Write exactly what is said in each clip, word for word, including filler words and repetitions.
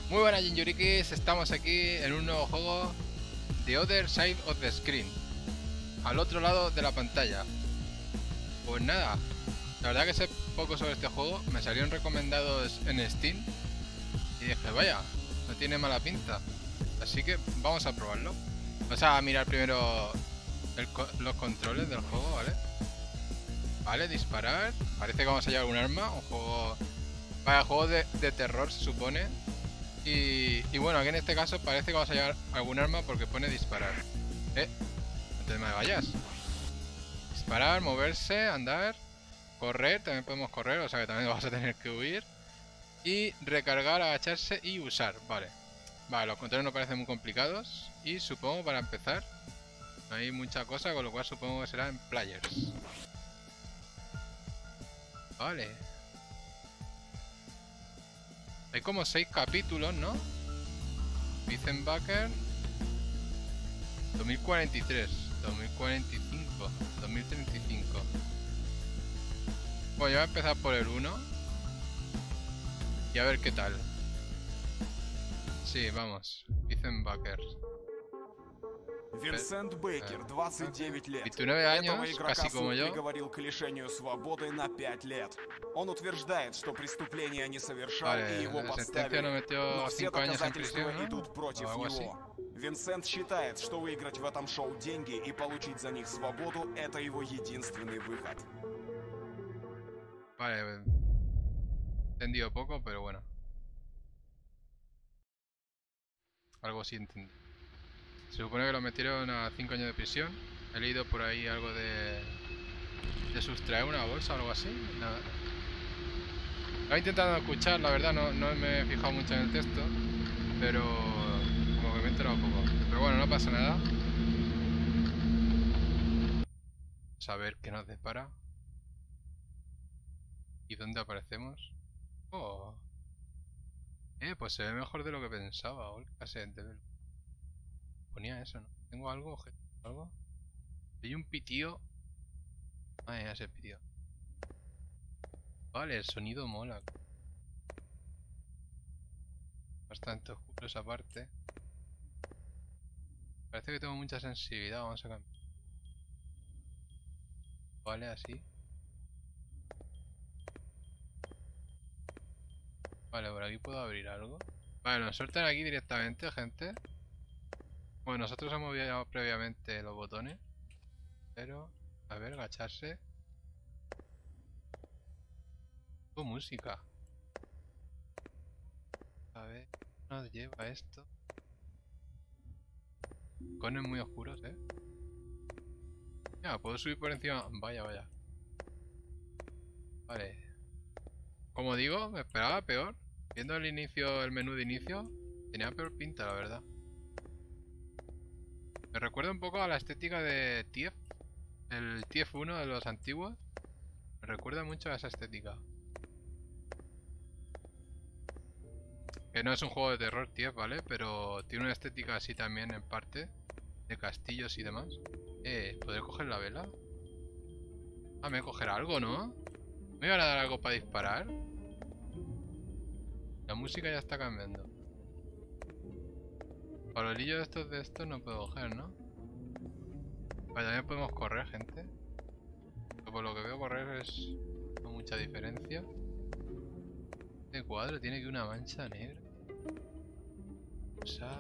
Muy buenas Jinjurikis, estamos aquí en un nuevo juego, The Other Side of the Screen, al otro lado de la pantalla. Pues nada, la verdad que sé poco sobre este juego, me salieron recomendados en Steam y dije, vaya, no tiene mala pinta, así que vamos a probarlo. Vamos a mirar primero el co los controles del juego, ¿vale? Vale, disparar, parece que vamos a llevar un arma, un juego... Vaya, juego de, de terror se supone. Y, y bueno, aquí en este caso parece que vamos a llevar algún arma porque pone disparar. Eh, no te me vayas. Disparar, moverse, andar, correr, también podemos correr, o sea que también vamos a tener que huir. Y recargar, agacharse y usar, vale. Vale, los controles no parecen muy complicados. Y supongo para empezar, no hay mucha cosa, con lo cual supongo que será en players. Vale. Hay como seis capítulos, ¿no? Wittenbacher dos mil cuarenta y tres, dos mil cuarenta y cinco, dos mil treinta y cinco. Bueno, yo voy a empezar por el uno y a ver qué tal. Sí, vamos. Wittenbacher. Винсент Бейкер, двадцать девять лет. veintinueve Этого años, игрока casi como суд yo. приговорил к лишению свободы на пять лет. Он утверждает, что преступления не совершал Vale, и его la sentencia подставили. nos metió Но все cinco años en доказательства prisión, ¿no? идут против O algo así. него. Винсент считает, что выиграть в этом шоу деньги и получить за них свободу – это его единственный выход. Vale, entendido poco, pero bueno. Algo sí entendí. Se supone que lo metieron a cinco años de prisión. He leído por ahí algo de... de sustraer una bolsa o algo así. Nada. Lo he intentado escuchar, la verdad no, no me he fijado mucho en el texto. Pero... como que me he enterado un poco. Pero bueno, no pasa nada. Vamos a ver qué nos depara. ¿Y dónde aparecemos? Oh. Eh, pues se ve mejor de lo que pensaba. All cassette develop. Ponía eso, ¿no? ¿Tengo algo? Objeto, ¿algo? Hay un pitío. Ah, ya ese pitío. Vale, el sonido mola. Bastante oscuro esa parte. Parece que tengo mucha sensibilidad. Vamos a cambiar. Vale, así. Vale, por aquí puedo abrir algo. Vale, nos sueltan aquí directamente, gente. Bueno, nosotros hemos movido previamente los botones. Pero, a ver, agacharse. Oh, música. A ver, nos lleva esto. Cones muy oscuros, eh. Mira, puedo subir por encima. Vaya, vaya. Vale. Como digo, me esperaba peor. Viendo el inicio, el menú de inicio, tenía peor pinta, la verdad. Me recuerda un poco a la estética de T F. El T F uno de los antiguos. Me recuerda mucho a esa estética. Que no es un juego de terror T F, ¿vale? Pero tiene una estética así también en parte. De castillos y demás. Eh, ¿podré coger la vela? Ah, me voy a coger algo, ¿no? ¿Me iban a dar algo para disparar? La música ya está cambiando. Palolillos estos de estos no puedo coger, ¿no? Vale, también podemos correr, gente. Pero por lo que veo correr es... no mucha diferencia. Este cuadro tiene que una mancha negra. O sea...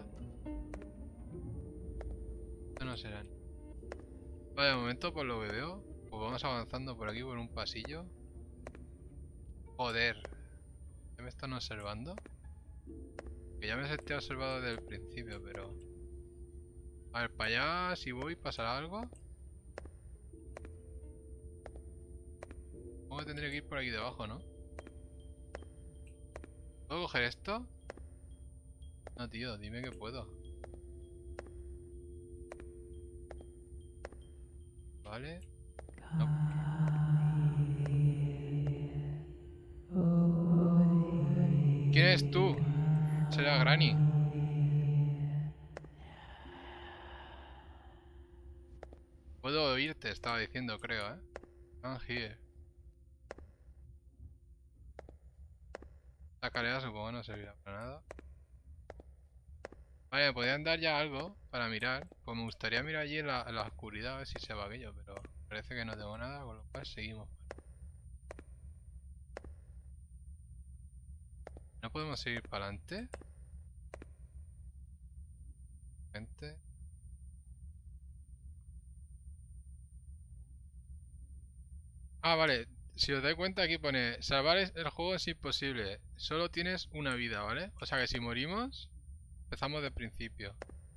esto no serán. Vale, de momento por lo que veo, pues vamos avanzando por aquí por un pasillo. Joder. ¿Ya me están observando? Que ya me he observado desde el principio, pero... a ver, para allá, si voy, ¿pasará algo? Supongo que tendría que ir por aquí debajo, ¿no? ¿Puedo coger esto? No, tío, dime que puedo. Vale. No. ¿Quién eres tú? Será Granny. Puedo oírte, estaba diciendo, creo, ¿eh? I'm here. La calidad supongo no servirá para nada. Vale, me podrían dar ya algo para mirar. Pues me gustaría mirar allí en la, en la oscuridad a ver si se va aquello, pero parece que no tengo nada, con lo cual seguimos. ¿No podemos seguir para adelante? Gente. Ah, vale. Si os dais cuenta aquí pone, salvar es- el juego es imposible. Solo tienes una vida, ¿vale? O sea que si morimos, empezamos de principio.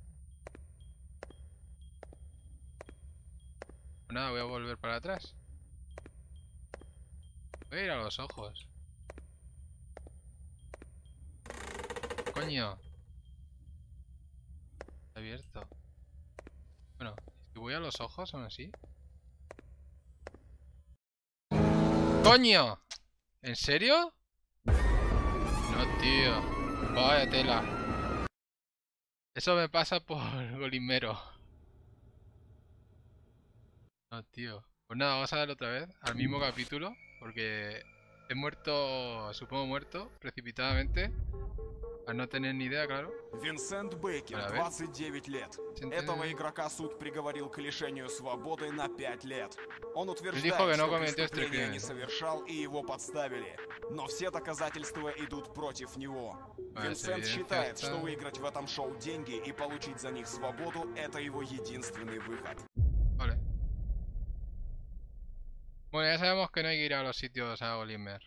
Pues nada, voy a volver para atrás. Voy a ir a los ojos. Coño. Está abierto. Bueno, si voy a los ojos aún así. ¡Coño! ¿En serio? No, tío. Vaya tela. Eso me pasa por golimero. No, tío. Pues nada, vamos a darle otra vez al mismo capítulo. Porque he muerto, supongo muerto, precipitadamente. Al no tener ni idea, claro. Винсент Бейкер, Vale, a ver. двадцать девять лет. Синтез- Этого игрока суд приговорил к лишению свободы на пять лет. Он dijo утверждает, que no что cometió este преступление crimen. не совершал и его подставили. Но все доказательства идут против него. Vale, Винсент evidencia считает, está- что выиграть в этом шоу деньги и получить за них свободу – это его единственный выход. Vale. Bueno, ya sabemos que no hay que ir a los sitios a Glimmer.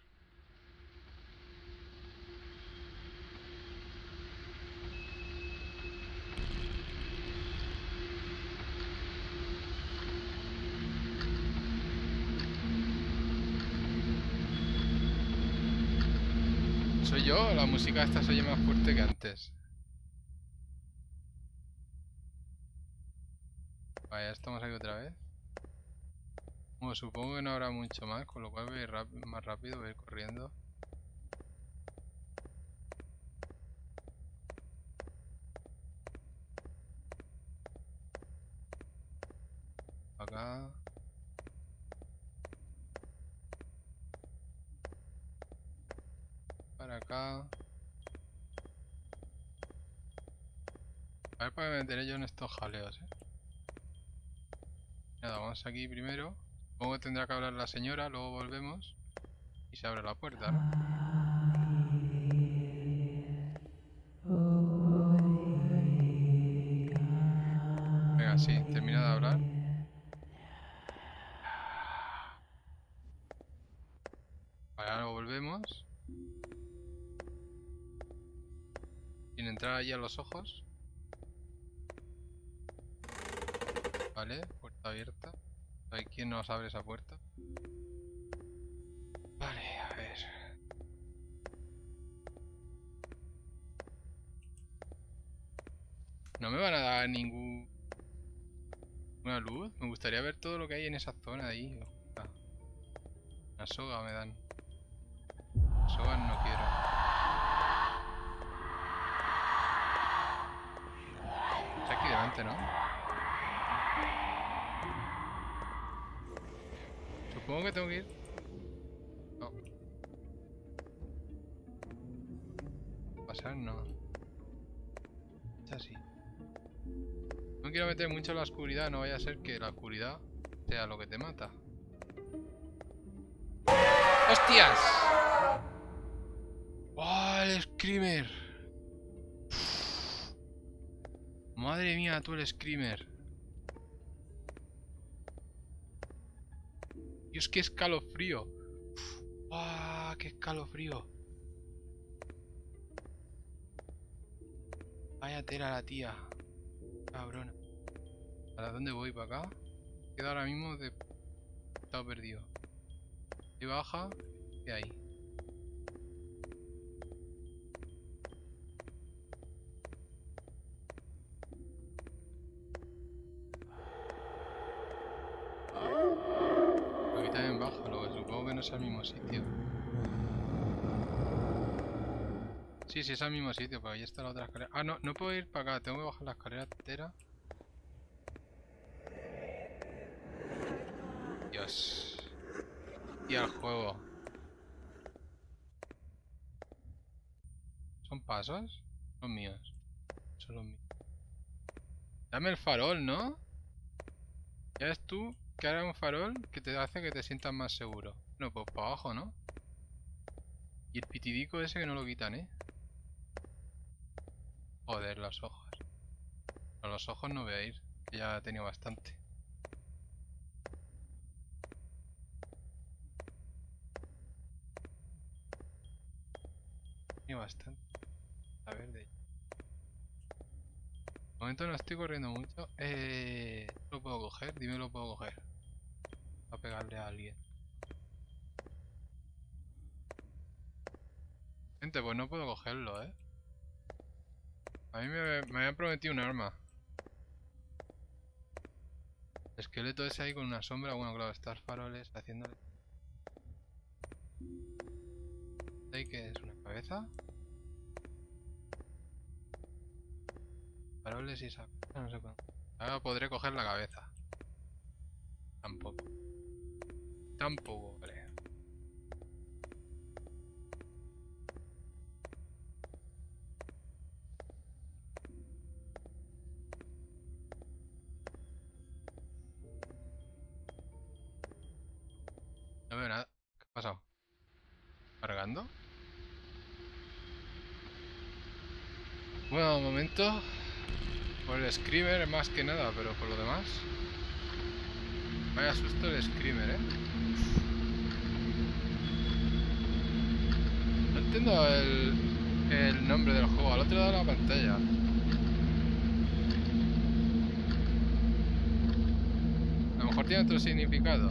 ¿Soy yo o la música esta se oye más fuerte que antes? Vaya, estamos aquí otra vez. Bueno, supongo que no habrá mucho más, con lo cual voy a ir rap- más rápido, voy a ir corriendo. Acá. Para acá. A ver para qué me meteré yo en estos jaleos, eh. Nada, vamos aquí primero. Supongo que tendrá que hablar la señora, luego volvemos. Y se abre la puerta, ¿no? Venga, sí, termina de hablar. Vale, ahora volvemos. Sin entrar allí a los ojos. Vale, puerta abierta. A ver quién nos abre esa puerta. Vale, a ver. No me van a dar ningún... una luz. Me gustaría ver todo lo que hay en esa zona ahí. Ah, una soga me dan. Sogas no quiero. Está aquí delante, ¿no? Supongo que tengo que ir. No. Pasar no. Es así. No quiero meter mucho en la oscuridad, no vaya a ser que la oscuridad sea lo que te mata. ¡Hostias! ¡Oh, el Screamer! Madre mía, tú el Screamer. Dios, qué escalofrío. ¡Ah, qué escalofrío! Vaya tela la tía. Cabrona. ¿Para dónde voy? ¿Para acá? Quedo ahora mismo de... Estado perdido. Y baja. Y ahí. Aquí también baja, lo que supongo que no es al mismo sitio. Sí, sí, es al mismo sitio, pero ahí está la otra escalera. Ah, no, no puedo ir para acá, tengo que bajar la escalera entera. Dios. Y al juego. ¿Son pasos? Son míos. Son los míos. Dame el farol, ¿no? Ya ves tú que ahora un farol que te hace que te sientas más seguro. No, pues para abajo, ¿no? Y el pitidico ese que no lo quitan, ¿eh? Joder, los ojos. A los ojos no voy a ir, que ya he tenido bastante. He tenido bastante. A ver, de... De momento no estoy corriendo mucho. Eh... ¿Lo puedo coger? Dime lo puedo coger. A pegarle a alguien. Gente, pues no puedo cogerlo, ¿eh? A mí me, me habían prometido un arma. El esqueleto ese ahí con una sombra. Bueno, claro, estos faroles haciéndole... ¿Ahí qué es? ¿Una cabeza? Faroles y esa... No sé cuándo. Ahora podré coger la cabeza. Tampoco. Tampoco, vale. No veo nada. ¿Qué ha pasado? ¿Cargando? Bueno, un momento. Por el screamer más que nada, pero por lo demás... Vaya susto el screamer, ¿eh? No entiendo el, el nombre del juego. Al otro lado de la pantalla. A lo mejor tiene otro significado.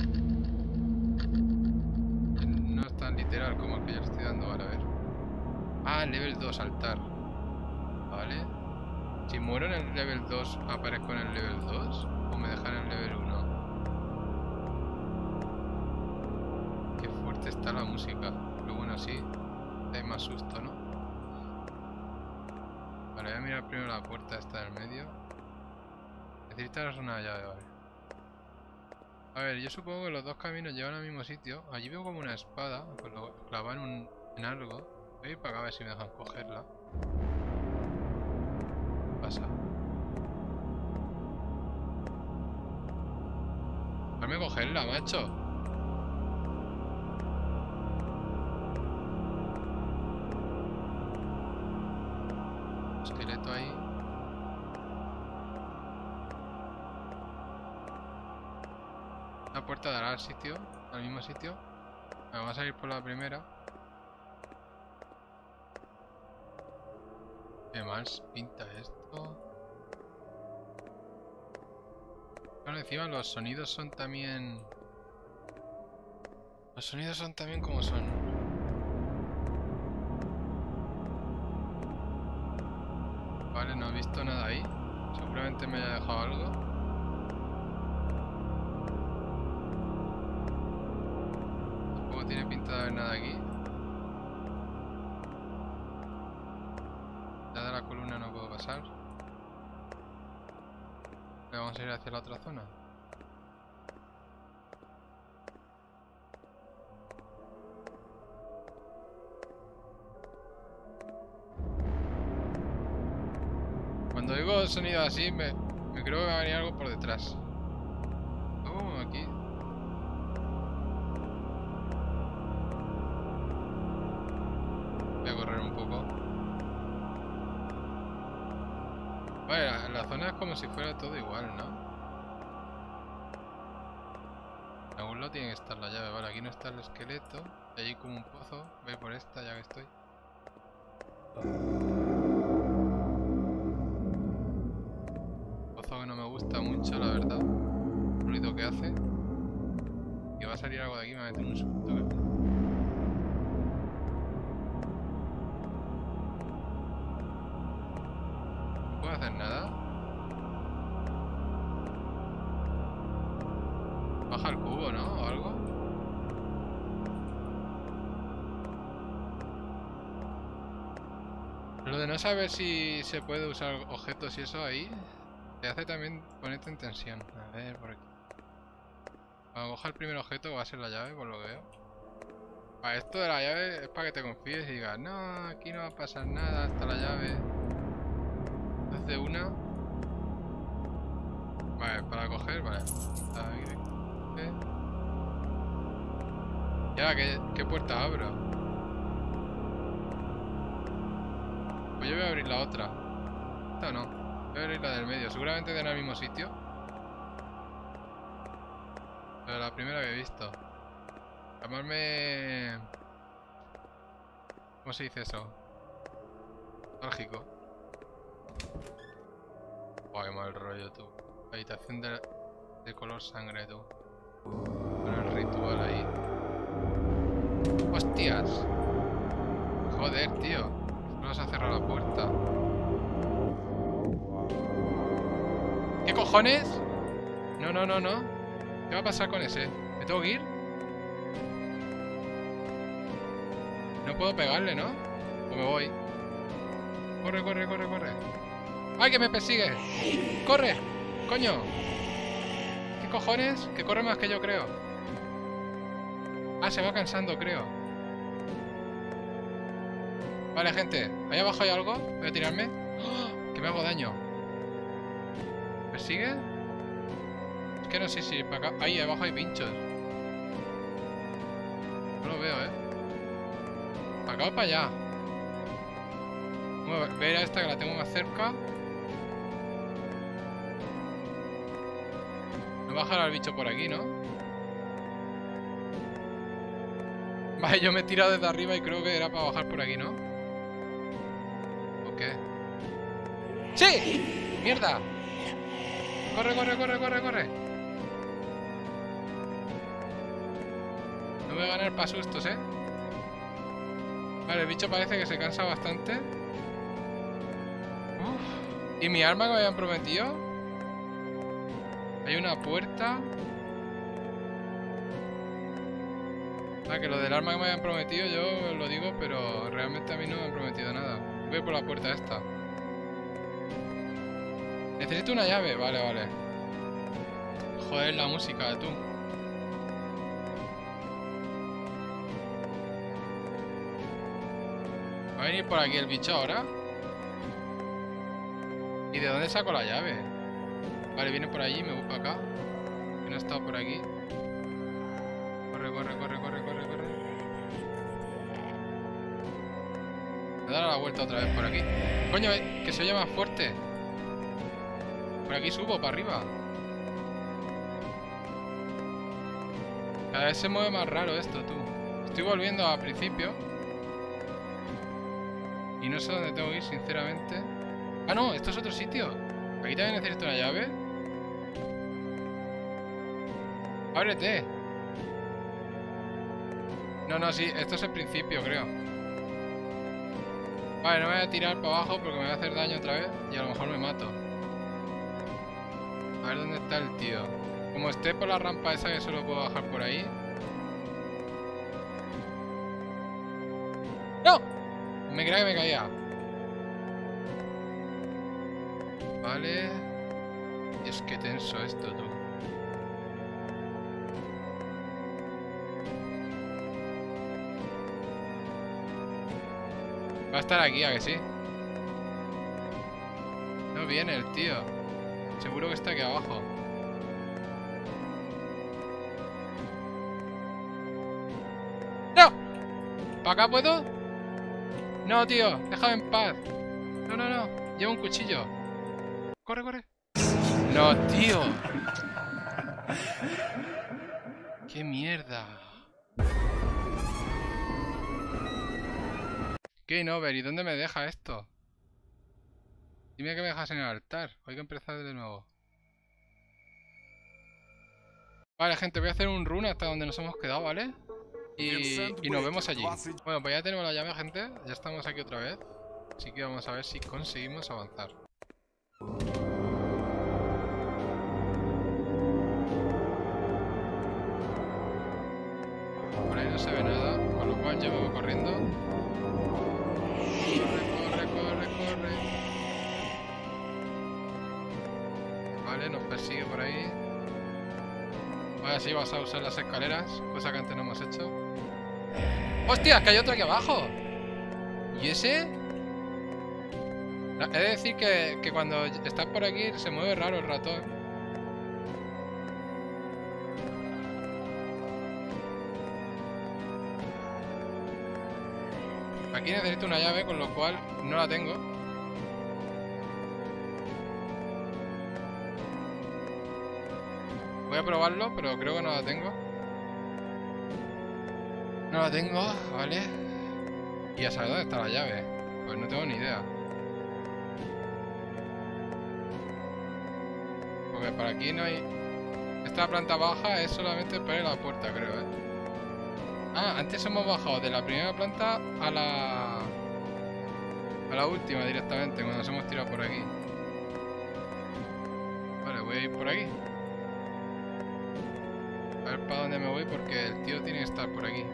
No es tan literal como el que yo le estoy dando. Vale, a ver. Ah, level dos, saltar. Vale. Si muero en el level dos, ¿aparezco en el level dos? ¿O me dejan en el level uno? Qué fuerte está la música. Pero bueno, sí. Hay más susto, ¿no? Vale, voy a mirar primero la puerta esta en el medio. Necesitas una llave, vale. A ver, yo supongo que los dos caminos llevan al mismo sitio. Allí veo como una espada. Pues lo clavan en, un, en algo. Voy a ir para acá a ver si me dejan cogerla. Pasa. Déjame cogerla, macho. Esqueleto ahí. La puerta dará al sitio, al mismo sitio. Vamos a ir por la primera. ¿Qué más pinta esto? Bueno, encima los sonidos son también... Los sonidos son también como son. Vale, no he visto nada ahí. Seguramente me haya dejado algo. Tampoco tiene pinta de haber nada aquí. Ya de la columna no puedo pasar. Vamos a ir hacia la otra zona. Cuando oigo sonido así, me, me creo que va a venir algo por detrás. Oh, aquí. Voy a correr un poco. Vale, la, la zona es como si fuera todo igual, ¿no? En algún lado tiene que estar la llave. Vale, aquí no está el esqueleto. Hay ahí como un pozo. Voy por esta ya que estoy. Pozo que no me gusta mucho, la verdad. El ruido que hace. Y va a salir algo de aquí y me va a meter un susto. No puedo hacer nada. Baja el cubo, ¿no? O algo. Lo de no saber si se puede usar objetos y eso ahí te hace también ponerte en tensión. A ver, por aquí. Cuando coja el primer objeto que va a ser la llave, por lo que veo. Para esto de la llave es para que te confíes y digas, no, aquí no va a pasar nada hasta la llave. Entonces de una... Vale, para coger, vale. Ahí. ¿Eh? Ya, ¿qué, ¿qué puerta abro? Pues yo voy a abrir la otra. Esta no. Voy a abrir la del medio. Seguramente den al mismo sitio. Pero la primera que he visto. Llamarme... ¿Cómo se dice eso? Nostálgico. Guay, mal rollo, tú. Habitación de, de color sangre, tú. Con el ritual ahí. ¡Hostias! Joder, tío. No vas a cerrar la puerta. ¿Qué cojones? No, no, no, no. ¿Qué va a pasar con ese? ¿Me tengo que ir? No puedo pegarle, ¿no? O me voy. Corre, corre, corre, corre. ¡Ay, que me persigue! ¡Corre! ¡Coño! ¿Qué cojones? Que corre más que yo, creo. Ah, se va cansando, creo. Vale, gente. Ahí abajo hay algo. Voy a tirarme. ¡Oh! Que me hago daño. ¿Persigue? Es que no sé si para acá... Ahí abajo hay pinchos. No lo veo, ¿eh? ¿Para acá o para allá? Vamos a ver a esta que la tengo más cerca. No bajar al bicho por aquí, ¿no? Vale, yo me he tirado desde arriba y creo que era para bajar por aquí, ¿no? ¿O qué? ¡Sí! ¡Mierda! ¡Corre, corre, corre, corre, corre! No voy a ganar para sustos, ¿eh? Vale, el bicho parece que se cansa bastante. Uf. ¿Y mi arma que me habían prometido? Hay una puerta. Ah, que lo del arma que me habían prometido yo lo digo, pero realmente a mí no me han prometido nada. Voy por la puerta esta. Necesito una llave, vale, vale. Joder, la música, tú. ¿Va a venir por aquí el bicho ahora? ¿Y de dónde saco la llave? Vale, viene por allí, me voy para acá. Que no ha estado por aquí. Corre, corre, corre, corre, corre, corre. Me da la vuelta otra vez por aquí. Coño, que se oye más fuerte. Por aquí subo, para arriba. Cada vez se mueve más raro esto, tú. Estoy volviendo al principio. Y no sé dónde tengo que ir, sinceramente. Ah, no, esto es otro sitio. Aquí también necesito una llave. ¡Ábrete! No, no, sí, esto es el principio, creo. Vale, no me voy a tirar para abajo porque me va a hacer daño otra vez. Y a lo mejor me mato. A ver dónde está el tío. Como esté por la rampa esa que solo puedo bajar por ahí. ¡No! Me creía que me caía. Vale. Y es que tenso esto, tú. Va a estar aquí, ¿a que sí? No viene el tío. Seguro que está aquí abajo. ¡No! ¿Para acá puedo? No, tío, déjame en paz. No, no, no. Lleva un cuchillo. Corre, corre. No, tío. ¡Qué mierda! Game over. ¿Y dónde me deja esto? Dime que me dejas en el altar. Hay que empezar de nuevo. Vale, gente, voy a hacer un run hasta donde nos hemos quedado, ¿vale? Y, y nos vemos allí. Bueno, pues ya tenemos la llave, gente. Ya estamos aquí otra vez. Así que vamos a ver si conseguimos avanzar. Por ahí no se ve nada, con lo cual yo me voy corriendo. Corre, corre, corre, corre. Vale, nos persigue por ahí. Ahora sí vas a usar las escaleras, cosa que antes no hemos hecho. ¡Hostias! Que hay otro aquí abajo. ¿Y ese? He de decir que, que cuando estás por aquí se mueve raro el ratón. aquí necesito una llave, con lo cual no la tengo. Voy a probarlo, pero creo que no la tengo. No la tengo, vale. ¿Y ya sabes dónde está la llave? Pues no tengo ni idea. Porque para aquí no hay... Esta planta baja es solamente para ir a la puerta, creo, ¿eh? Ah, antes hemos bajado de la primera planta a la... A la última directamente, cuando nos hemos tirado por aquí. Vale, voy a ir por aquí. A ver para dónde me voy, porque el tío tiene que estar por aquí.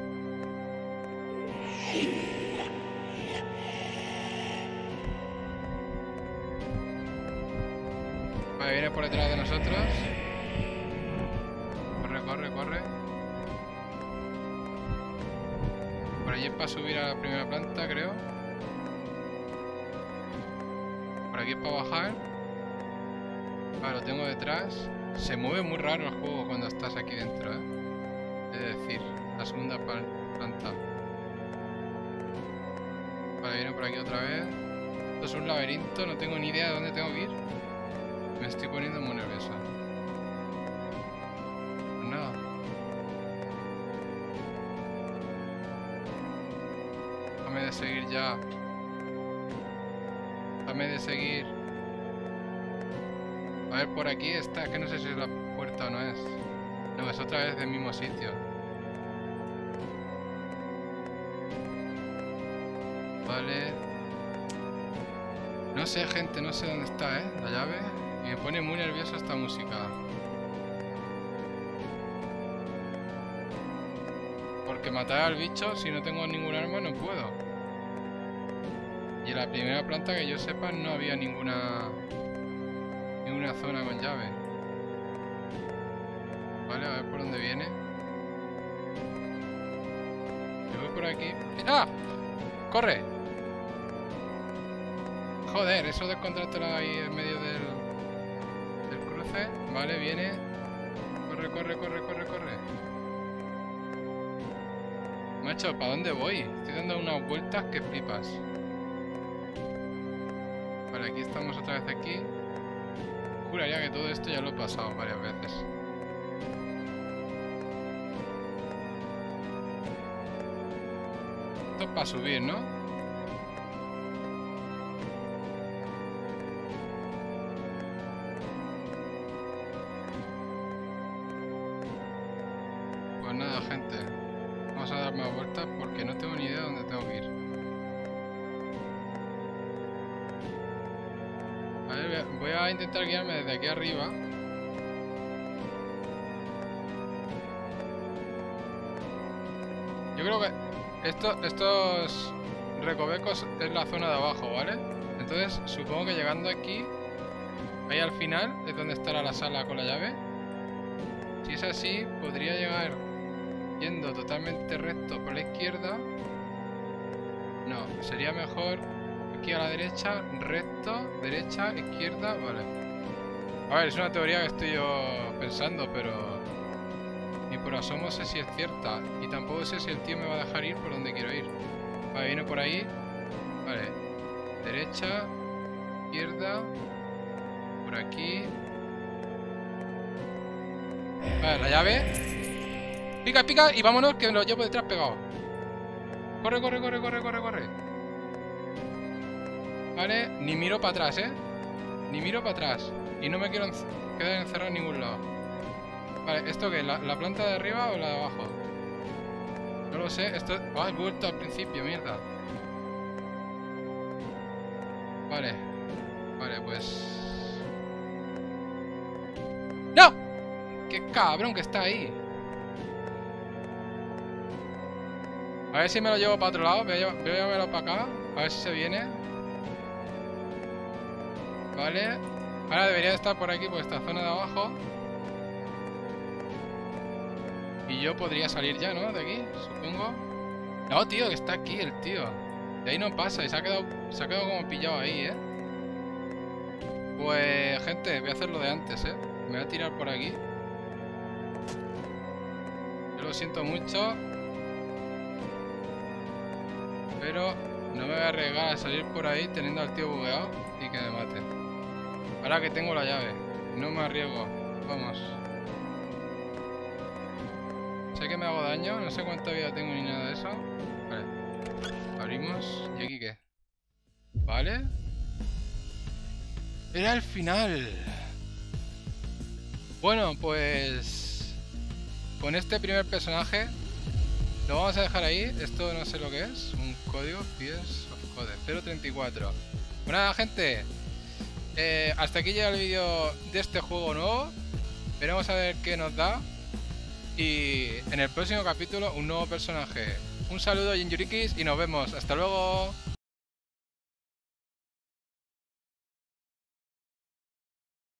Vale, viene por detrás de nosotros. Corre, corre, corre. Por allí es para subir a la primera planta, creo. Por aquí es para bajar. Vale, lo tengo detrás. Se mueve muy raro el juego cuando estás aquí dentro, ¿eh? Es decir, la segunda planta. Vale, viene por aquí otra vez. Esto es un laberinto, no tengo ni idea de dónde tengo que ir. Me estoy poniendo muy nervioso. Pues nada. Dame de seguir ya. Dame de seguir. A ver, por aquí está, que no sé si es la puerta o no es. No, es otra vez del mismo sitio. Vale. No sé, gente, no sé dónde está, ¿eh? La llave. Y me pone muy nervioso esta música. Porque matar al bicho, si no tengo ningún arma, no puedo. Y en la primera planta, que yo sepa, no había ninguna... Ninguna zona con llave. Vale, a ver por dónde viene. Yo voy por aquí. ¡Ah! ¡Corre! Joder, eso de encontrártelo ahí en medio del, del cruce. Vale, viene. Corre, corre, corre, corre, corre. Macho, ¿para dónde voy? Estoy dando unas vueltas que flipas. Vale, aquí estamos otra vez aquí. Juraría que todo esto ya lo he pasado varias veces. Esto es para subir, ¿no? Pues nada, gente. Vamos a dar más vueltas porque no tengo ni idea de dónde tengo que ir. A ver, voy a intentar guiarme desde aquí arriba. Yo creo que esto, estos recovecos es la zona de abajo, ¿vale? Entonces supongo que llegando aquí, ahí al final es donde estará la sala con la llave. Si es así, podría llegar yendo totalmente recto por la izquierda. No, sería mejor aquí a la derecha, recto, derecha, izquierda, vale. A ver, es una teoría que estoy yo pensando, pero ni por asomo sé si es cierta. Y tampoco sé si el tío me va a dejar ir por donde quiero ir. Vale, viene por ahí. Vale. Derecha, izquierda, por aquí. Vale, la llave. Pica, pica y vámonos, que me lo llevo detrás pegado. Corre, corre, corre, corre, corre, corre. Vale, ni miro para atrás, ¿eh? Ni miro para atrás. Y no me quiero enc quedar encerrado en ningún lado. Vale, ¿esto qué? ¿La, la planta de arriba o la de abajo? No lo sé, esto... Ah, he vuelto al principio, mierda. Vale. Vale, pues... ¡No! ¡Qué cabrón que está ahí! A ver si me lo llevo para otro lado. Voy a, llevar, voy a llevarlo para acá. A ver si se viene. Vale. Ahora debería de estar por aquí, por esta zona de abajo. Y yo podría salir ya, ¿no? De aquí, supongo. No, tío, que está aquí el tío. De ahí no pasa y se ha quedado, se ha quedado como pillado ahí, ¿eh? Pues, gente, voy a hacer lo de antes, ¿eh? Me voy a tirar por aquí. Yo lo siento mucho. Pero no me voy a arriesgar a salir por ahí teniendo al tío bugueado y que me mate. Ahora que tengo la llave, no me arriesgo. Vamos. Sé que me hago daño, no sé cuánta vida tengo ni nada de eso. Vale. Abrimos. ¿Y aquí qué? Vale. Era el final. Bueno, pues... con este primer personaje lo vamos a dejar ahí. Esto no sé lo que es. Un código. Pies of Code. cero treinta y cuatro. Bueno, nada, gente. Eh, hasta aquí llega el vídeo de este juego nuevo. Veremos a ver qué nos da. Y en el próximo capítulo un nuevo personaje. Un saludo, Jinjurikis, y nos vemos. Hasta luego.